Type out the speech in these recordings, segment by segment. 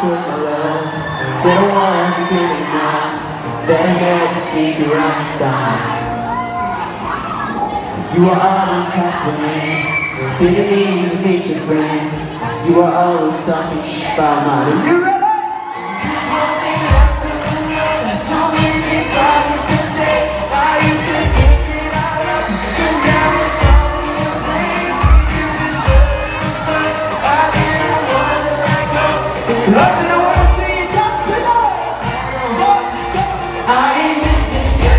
took my love and said I wasn't good enough, that I never seemed to right time. You were always halfway, didn't even meet your friends. You were always talking shit about mine. Are you ready? Cause one thing led to another, so made me thought of the day I used to think that I loved you, but now it's all in your face. You just been fun, I didn't wanna let go. Love that I wanna see you done tonight. I ain't missing you.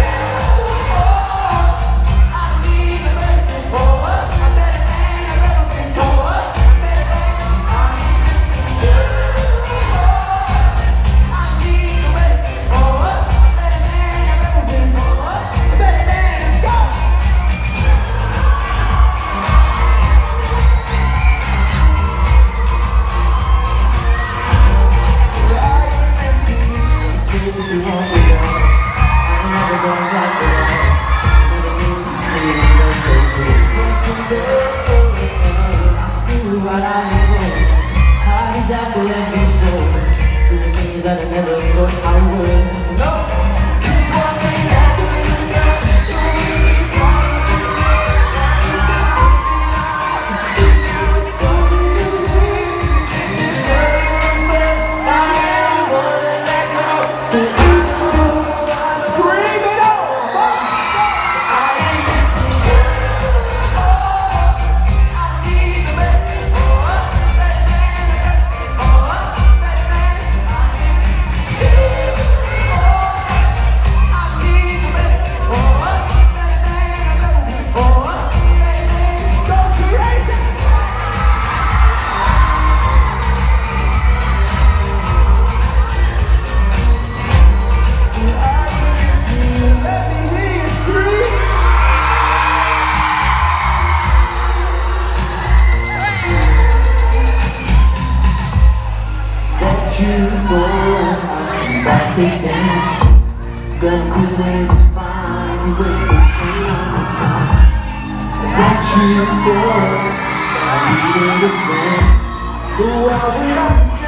That I never thought I would. No! Cause one thing led to another, so made me fall of the day I used to think that I loved you, now it's all in your face. You drifted further and further, I didn't wanna let go. Cause I know, scream it out! I ain't missing you. Oh, I need the best. Oh, better than oh, better than. You go, I'll come back again. Gonna be ways to find you when you can. Got you for I needed a friend, but what would I